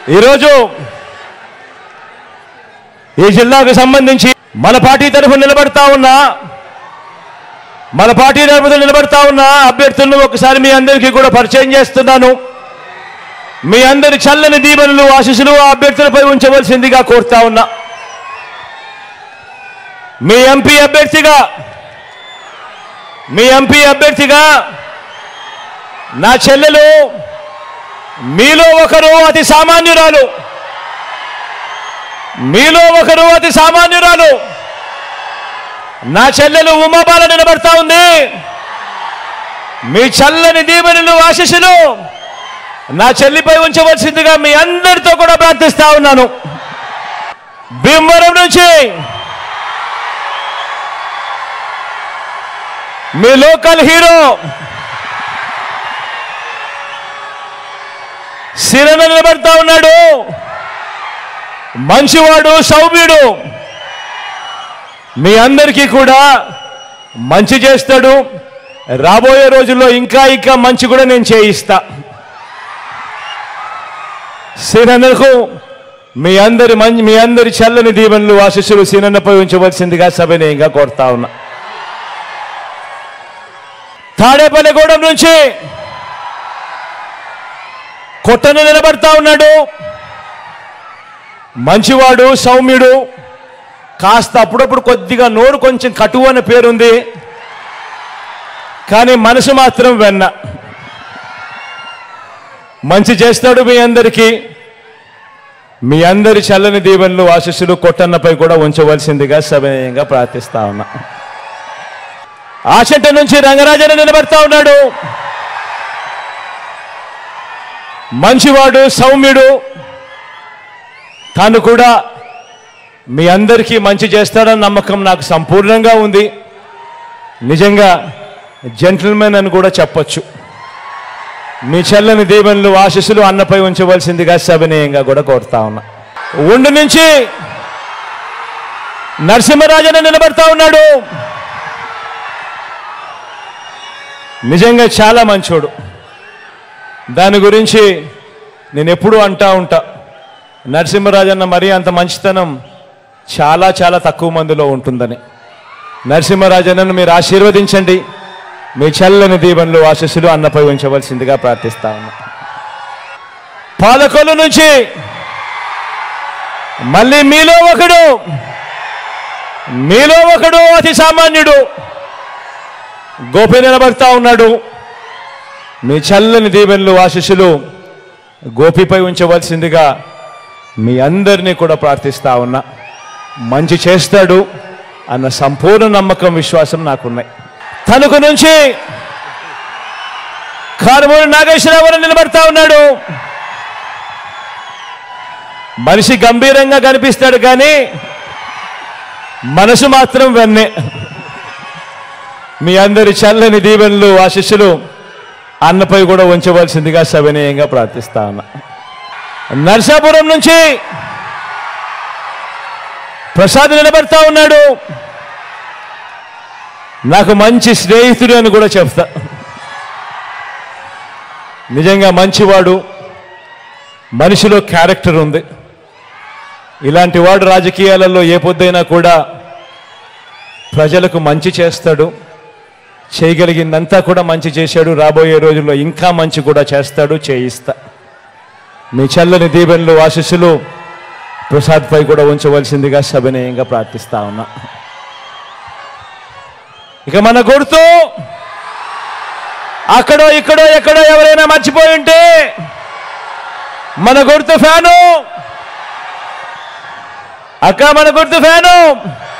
ఈరోజు ఈ జిల్లాకు సంబంధించి మన పార్టీ తరఫున నిలబడతా ఉన్న అభ్యర్థులను ఒకసారి మీ అందరికీ కూడా పరిచయం చేస్తున్నాను. మీ అందరి చల్లని దీవెనలు ఆశీస్సులు ఆ అభ్యర్థులపై ఉంచవలసిందిగా కోరుతా ఉన్నా. మీ ఎంపీ అభ్యర్థిగా నా చెల్లెలు, మీలో ఒకరు అతి సామాన్యురాలు నా చెల్లెలు ఉమాబాల నిలబడతా ఉంది. మీ చల్లని దీవెనలు ఆశీస్సులు నా చెల్లిపై ఉంచవలసిందిగా మీ అందరితో కూడా ప్రార్థిస్తా ఉన్నాను. భీమవరం నుంచి మీ లోకల్ హీరో సిరన నిలబడతా ఉన్నాడు. మంచివాడు, సౌమ్యుడు, మీ అందరికీ కూడా మంచి చేస్తాడు. రాబోయే రోజుల్లో ఇంకా మంచి కూడా నేను చేయిస్తా. సిరన్నకు మీ అందరి చల్లని దీవెనలు ఆశీస్సులు సిరన్నపై ఉంచవలసిందిగా సవినయంగా కోరుతా ఉన్నా. తాడేపల్లిగూడెం నుంచి కొట్టన నిలబడతా ఉన్నాడు. మంచివాడు, సౌమ్యుడు, కాస్త అప్పుడప్పుడు కొద్దిగా నోరు కొంచెం కటువు అనే పేరుంది, కానీ మనసు మాత్రం వెన్న. మంచి చేస్తాడు. మీ అందరికీ మీ అందరి చల్లని దీవెనలు ఆశీస్సులు కొట్టన్నపై కూడా ఉంచవలసిందిగా సవినయంగా ప్రార్థిస్తా ఉన్నా. ఆచంట నుంచి రంగరాజన్ నిలబడతా ఉన్నాడు. మంచివాడు, సౌమ్యుడు, తాను కూడా మీ అందరికీ మంచి చేస్తాడన్న నమ్మకం నాకు సంపూర్ణంగా ఉంది. నిజంగా జెంటిల్మెన్ అని కూడా చెప్పొచ్చు. మీ చల్లని దీవెనలు ఆశీస్సులు అన్నపై ఉంచవలసిందిగా సవినయంగా కూడా కోరుతా ఉన్నా. ఉండి నుంచి నరసింహరాజన్ నిలబడతా ఉన్నాడు. నిజంగా చాలా మంచోడు. దాని గురించి నేను ఎప్పుడూ అంటా ఉంటా, నరసింహరాజన్న మరీ అంత మంచితనం చాలా చాలా తక్కువ మందిలో ఉంటుందని. నరసింహరాజన్నను మీరు ఆశీర్వదించండి. మీ చల్లని దీవెనలు ఆశీస్సులు అన్నపై ఉంచవలసిందిగా ప్రార్థిస్తా ఉన్నా. పాలకొల్లు నుంచి మళ్ళీ మీలో ఒకడు అతి సామాన్యుడు గోపి నిలబడతా ఉన్నాడు. మీ చల్లని దీవెనలు ఆశీస్సులు గోపిపై ఉంచవలసిందిగా మీ అందరినీ కూడా ప్రార్థిస్తా ఉన్నా. మంచి చేస్తాడు అన్న సంపూర్ణ నమ్మకం, విశ్వాసం నాకున్నాయి. తణుకు నుంచి కారుమూరి నాగేశ్వరరావు నిలబడతా ఉన్నాడు. మనిషి గంభీరంగా కనిపిస్తాడు, కానీ మనసు మాత్రం వెన్నే. మీ అందరి చల్లని దీవెనలు ఆశీస్సులు అన్నపై కూడా ఉంచవలసిందిగా సవినయంగా ప్రార్థిస్తా ఉన్నా. నర్సాపురం నుంచి ప్రసాద్ నిలబడతా ఉన్నాడు. నాకు మంచి స్నేహితుడు అని కూడా చెప్తా. నిజంగా మంచివాడు, మనిషిలో క్యారెక్టర్ ఉంది. ఇలాంటి వాడు రాజకీయాలలో ఏ పొద్దైనా కూడా ప్రజలకు మంచి చేస్తాడు. చేయగలిగిందంతా కూడా మంచి చేశాడు. రాబోయే రోజుల్లో ఇంకా మంచి కూడా చేస్తాడు, చేయిస్తా. మీ చల్లని దీవెనలు ఆశీస్సులు ప్రసాద్పై కూడా ఉంచవలసిందిగా సవినయంగా ప్రార్థిస్తా ఉన్నా. ఇక మన గుర్తు అక్కడో ఇక్కడో ఎక్కడో ఎవరైనా మర్చిపోయి ఉంటే, మన గుర్తు ఫ్యాను అక్క, మన గుర్తు ఫ్యాను